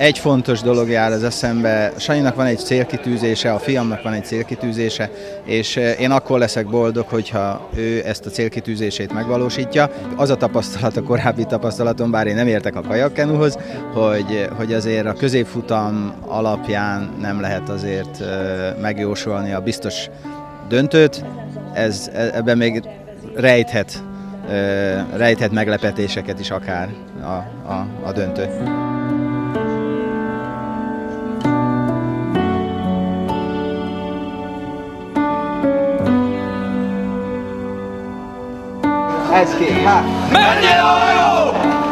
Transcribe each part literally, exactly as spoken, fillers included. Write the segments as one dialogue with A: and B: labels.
A: egy fontos dolog jár az eszembe. Sanyinak van egy célkitűzése, a fiamnak van egy célkitűzése, és én akkor leszek boldog, hogyha ő ezt a célkitűzését megvalósítja. Az a tapasztalat, a korábbi tapasztalatom, bár én nem értek a kajakkenuhoz, hogy, hogy azért a középfutam alapján nem lehet azért megjósolni a biztos döntőt. Ez, ebben még rejthet, rejthet meglepetéseket is akár a, a, a döntő. Ez kék, hát! Menjél a hajó!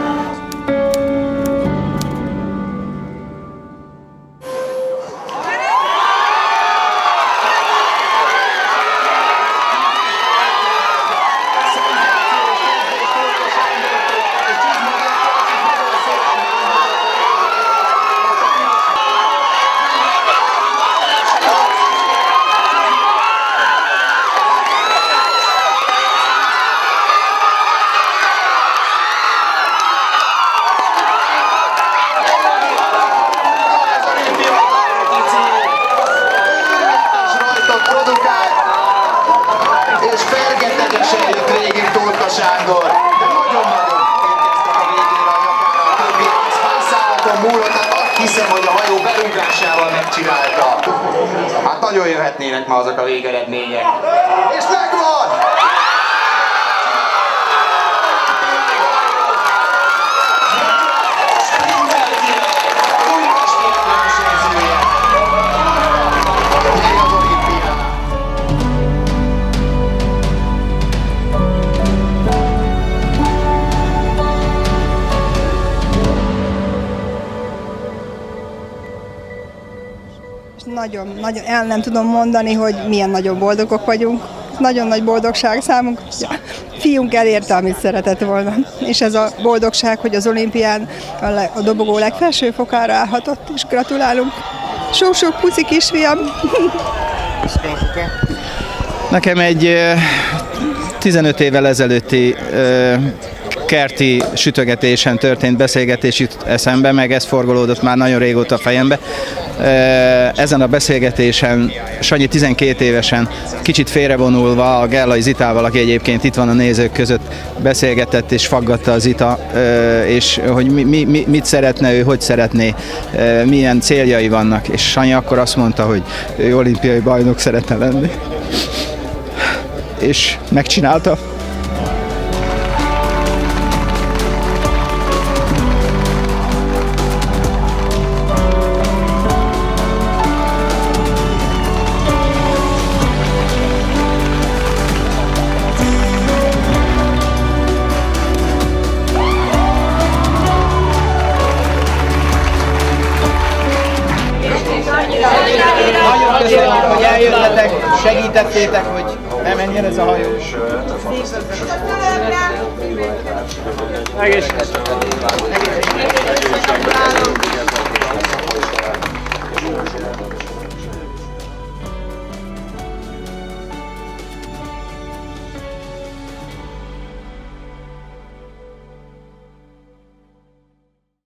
B: Sándor, de nagyon-nagyon érkeztek a végére a nyakára, a többi hajszálaton múlott, hát azt hiszem, hogy a hajó berúgásával megcsinálta. Hát nagyon jöhetnének ma azok a végeredmények. És megvan!
C: Nagyon, nagyon el nem tudom mondani, hogy milyen nagyon boldogok vagyunk. Nagyon nagy boldogság számunkra, hogy a fiunk elérte, amit szeretett volna. És ez a boldogság, hogy az olimpián a, le, a dobogó legfelső fokára állhatott, és gratulálunk. Sok-sok puszi kisfiam!
A: Nekem egy tizenöt évvel ezelőtti kerti sütögetésen történt beszélgetés jut eszembe, meg ez forgolódott már nagyon régóta a fejembe. Ezen a beszélgetésen Sanyi tizenkét évesen, kicsit félrevonulva a Gerlai Zitával, aki egyébként itt van a nézők között, beszélgetett és faggatta a Zita, és hogy mi, mi, mit szeretne ő, hogy szeretné, milyen céljai vannak. És Sanyi akkor azt mondta, hogy ő olimpiai bajnok szeretne lenni. És megcsinálta. Nagyon köszönjük, hogy eljöttetek, segítettétek, hogy ne menjen ez a hajó. Egészségedre!